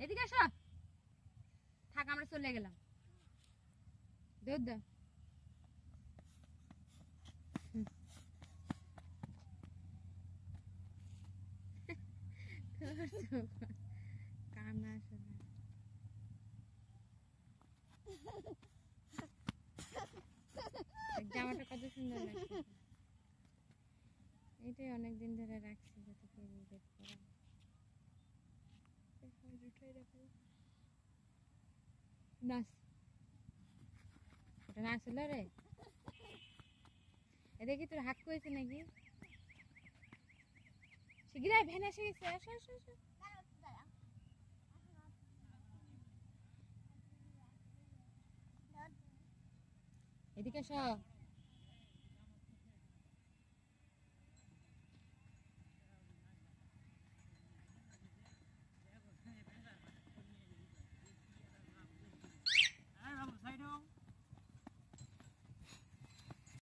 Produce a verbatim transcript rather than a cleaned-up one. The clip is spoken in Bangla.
এদিকে এসো থাক আমরা চলে গেলাম দুধ দাও কান্না আসে না জামাটা কত সুন্দর লাগছে এটাই অনেকদিন ধরে রাখছি যাতে কেউ বের করা নাচ ওটা নাচ হলো রে এ দেখি তোর হাত করেছে নাকি শিগগিরই ভ্যান এসে গেছে আসো আসো আসো এদিকে এসো